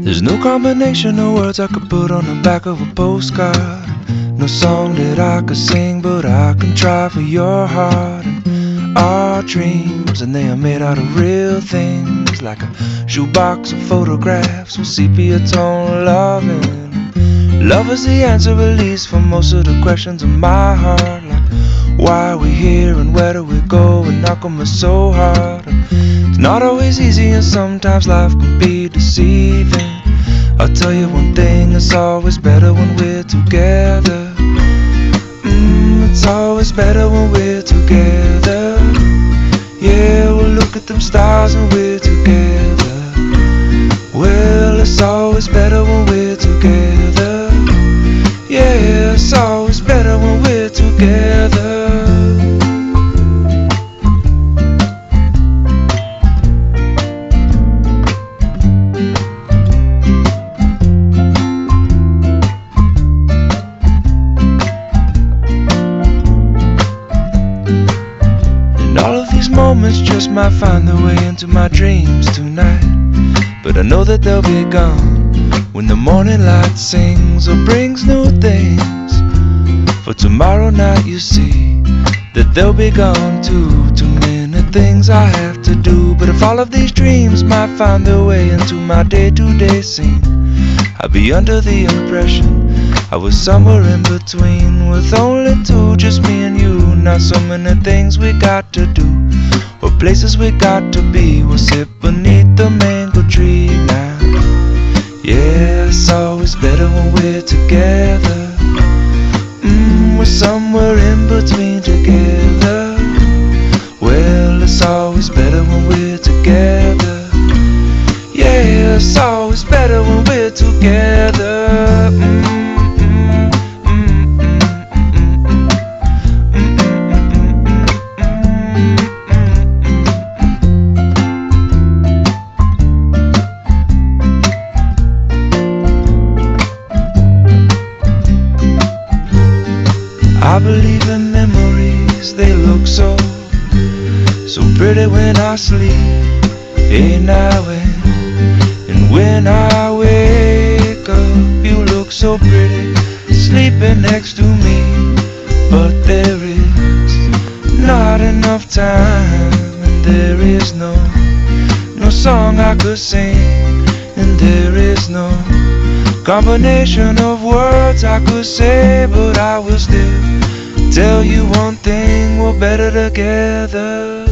There's no combination of words I could put on the back of a postcard. No song that I could sing, but I can try for your heart. And our dreams, and they are made out of real things, like a shoebox of photographs with sepia tone loving. Love is the answer, at least, for most of the questions in my heart. Like, why are we here and where do we go, and how come it's so hard? And it's not always easy, and sometimes life can be deceiving. I'll tell you one thing, it's always better when we're together. It's always better when we're together. Yeah, we'll look at them stars when we're together. Well, it's always better when we're together. Yeah, it's always better when we're together. Moments just might find their way into my dreams tonight, but I know that they'll be gone when the morning light sings or brings new things. For tomorrow night you see that they'll be gone too. Too many things I have to do, but if all of these dreams might find their way into my day-to-day scene, I'd be under the impression I was somewhere in between, with only two, just me and you. Not so many things we got to do, or places we got to be. We'll sit beneath the mango tree now. Yeah, it's always better when we're together. We're somewhere in between together. Well, it's always better when we're together. Yeah, it's always better when we're together. I believe in memories, they look so pretty when I sleep. Hey now and when I wake up, you look so pretty sleeping next to me. But there is not enough time, and there is no song I could sing, and there is no combination of words I could say, but I will still tell you one thing, we're better together.